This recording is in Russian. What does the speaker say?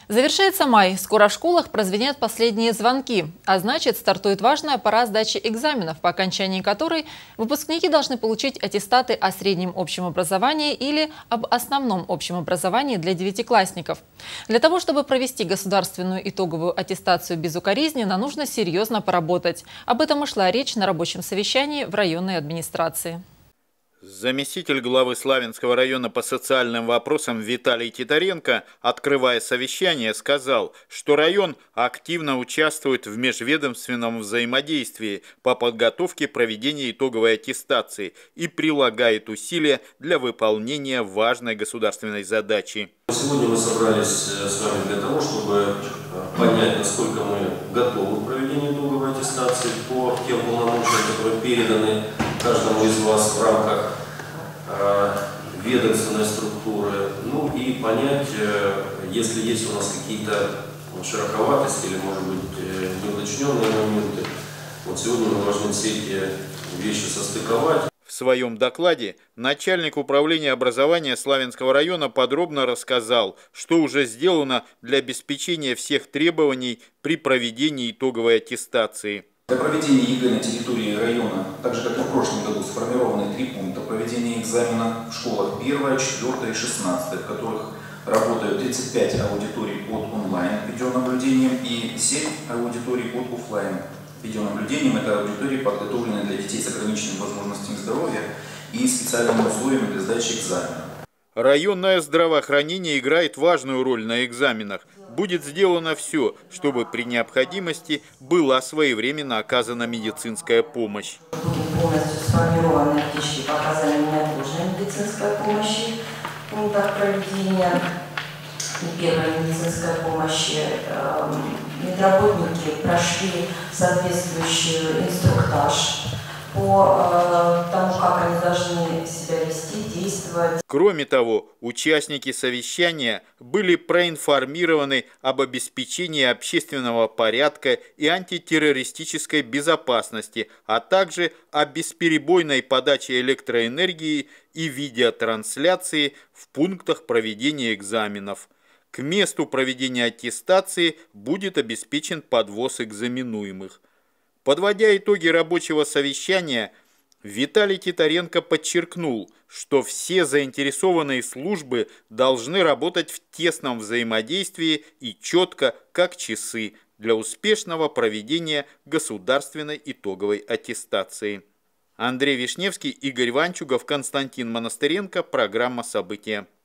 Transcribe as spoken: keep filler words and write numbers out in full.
Завершается май. Скоро в школах прозвенят последние звонки. А значит, стартует важная пора сдачи экзаменов, по окончании которой выпускники должны получить аттестаты о среднем общем образовании или об основном общем образовании для девятиклассников. Для того, чтобы провести государственную итоговую аттестацию безукоризненно, нужно серьезно поработать. Об этом и шла речь на рабочем совещании в районной администрации. Заместитель главы Славянского района по социальным вопросам Виталий Титаренко, открывая совещание, сказал, что район активно участвует в межведомственном взаимодействии по подготовке проведения итоговой аттестации и прилагает усилия для выполнения важной государственной задачи. Сегодня мы собрались с вами для того, чтобы понять, насколько мы готовы к проведению итоговой аттестации по тем полномочиям, которые переданы каждому из вас в рамках э, ведомственной структуры, ну и понять, э, если есть у нас какие-то широковатости или, может быть, э, неуточненные моменты, вот сегодня мы должны все эти вещи состыковать. В своем докладе начальник управления образования Славянского района подробно рассказал, что уже сделано для обеспечения всех требований при проведении итоговой аттестации. Для проведения ЕГЭ на территории района, так же как и в прошлом году, сформированы три пункта проведения экзамена в школах первая, четвёртая и шестнадцатая, в которых работают тридцать пять аудиторий под онлайн видеонаблюдением и семь аудиторий под офлайн видеонаблюдением. Это аудитории, подготовленные для детей с ограниченными возможностями здоровья и специальными условиями для сдачи экзамена. Районное здравоохранение играет важную роль на экзаменах. Будет сделано все, чтобы при необходимости была своевременно оказана медицинская помощь. Будет полностью сформированы аптечки по оказанию неотложной медицинской помощи в пунктах проведения и первой медицинской помощи. Медработники прошли соответствующий инструктаж по тому, как они должны себя вести, действовать. Кроме того, участники совещания были проинформированы об обеспечении общественного порядка и антитеррористической безопасности, а также о бесперебойной подаче электроэнергии и видеотрансляции в пунктах проведения экзаменов. К месту проведения аттестации будет обеспечен подвоз экзаменуемых. Подводя итоги рабочего совещания, Виталий Титаренко подчеркнул, что все заинтересованные службы должны работать в тесном взаимодействии и четко, как часы, для успешного проведения государственной итоговой аттестации. Андрей Вишневский, Игорь Ванчугов, Константин Монастыренко. Программа «События».